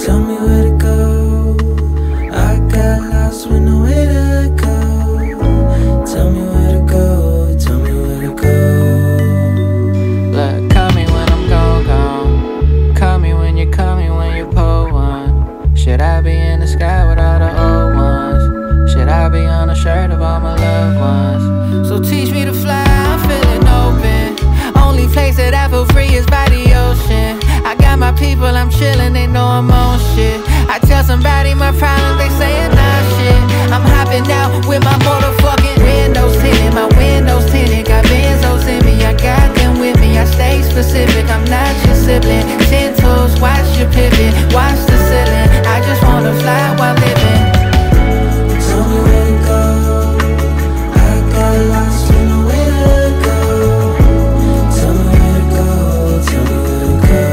Tell me where to go. I got lost with nowhere to go. Tell me where to go. Tell me where to go. Look, call me when I'm gone. Call me when you call me when you pull one. Should I be in the sky with all the old ones? Should I be on a shirt of all my loved ones? So teach me to fly, I'm feeling open. Only place that I feel free is by the ocean. I got my people, I'm chillin', they know I'm on shit. I tell somebody my problems, they say nah shit. I'm hopping out with my motherfucking windows tinted. My windows tinted, got benzos in me, I got them with me. I stay specific, I'm not your sibling. 10 toes, watch your pivot, watch the ceiling. I just wanna fly while living. Tell me where to go. I got lost with nowhere to go. Tell me where to go. Tell me where to go.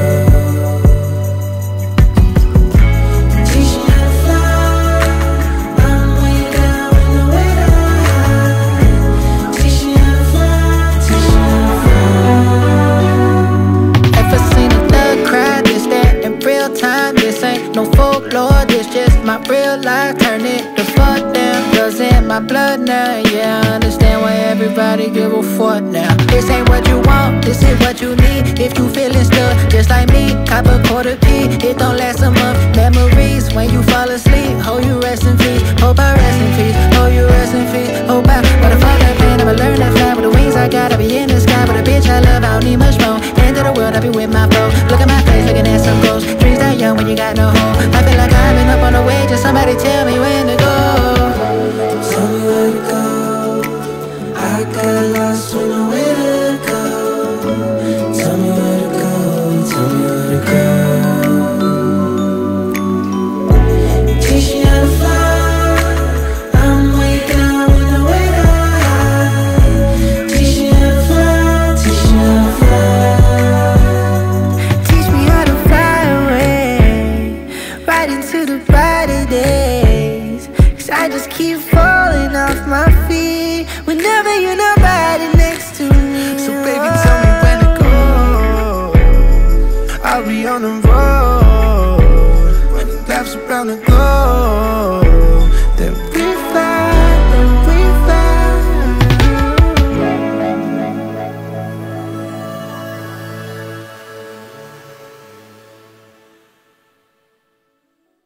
Teach me how to fly. I'm way down with nowhere to hide. Teach me how to fly. Teach me how to fly. Ever seen a thug cry? This that in real time. This ain't no folklore, this just my real life. Turn it the fuck down, cause in my blood now. Yeah, I understand why everybody give a fuck now. This ain't what you want, this is what you need. If you feeling stuck, just like me, cop a quarter key. It don't last a month, memories when you fall asleep. Hope you rest in peace, hope I rest in peace. Hope you rest in peace, hope I. What the fuck that plan, I'ma learn that fly. With the wings I got, I be in the sky. With a bitch I love, I don't need much more. End of the world, I be with my foe. Look at my face, looking at some ghosts. Dreams die young when you got no home. I feel like I've been up on the way, just somebody tell me when to go. Tell me where to go. I got lost.